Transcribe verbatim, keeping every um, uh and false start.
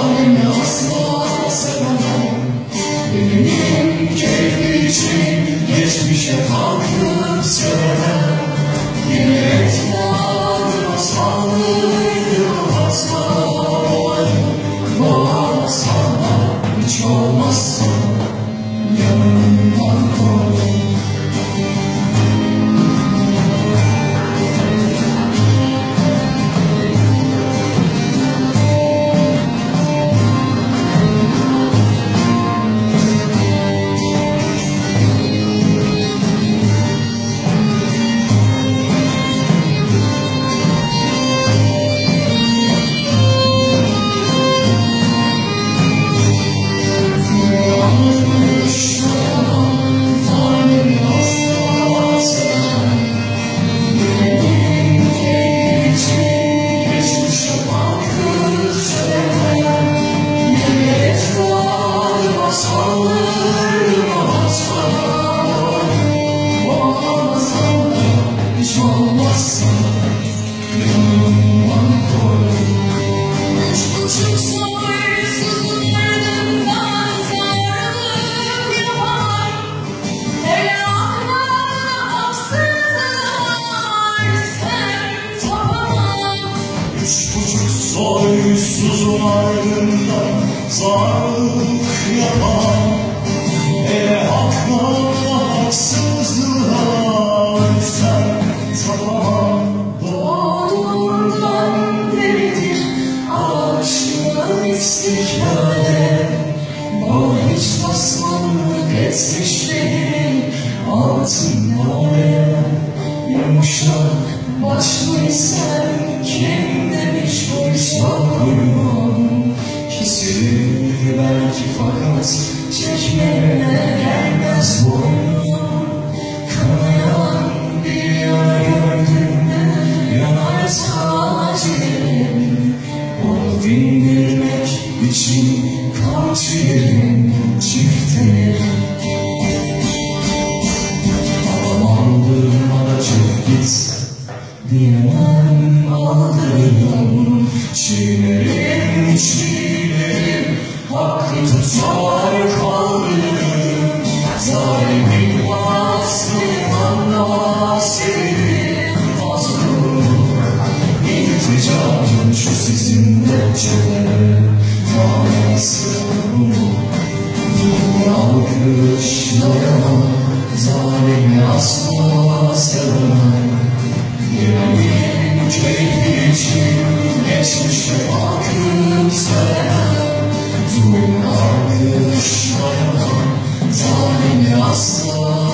zalimi asla sevemem. Benim keyfi için geçmişe kalkıp sevemem. Yine etmadım sağlığım hata olayım. Bana sana hiç olmazsa yanımdan koy. Soysuzun ardından zarlık yapan, hele hakla haksızlığa sen tamam. Doğduğundan beridir aşkın istiklale, bana hiç tasmanlık etmişlerin altında oraya. Yumuşak başlıysan kim demiş oysa uyumam. Kesilir belki fakat çekmeye gelmez boynum. Kanayan bir yara gördüğümde yanar tacirim. Onu dindirmek için kamçı yerim çifterim. Amandım aracı gitse diyemem aldırırım. Çiğnerim çiğnerim hakkı tutar kaldırırım. Zalimin vasfı anlamaz sevdim mazlum. İlticamın şu sizin bahçelere manası bu. Alkışlayamam, zalimi asla sevemem. Yüreğim keyfi için geçmişe bakıp sevemem. Zulüm alkışlayamam, zalimi asla